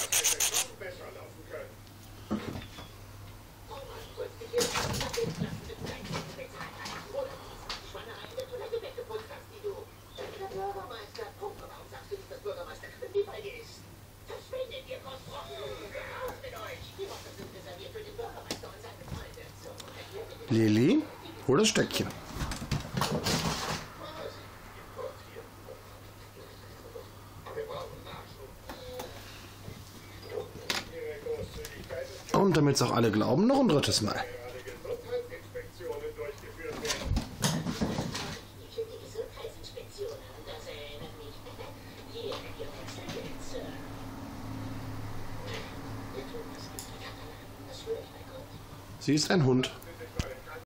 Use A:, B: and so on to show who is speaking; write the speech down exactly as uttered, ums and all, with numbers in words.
A: Lili, hol das Stöckchen. Und damit es auch alle glauben, noch ein drittes Mal. Sie ist ein Hund.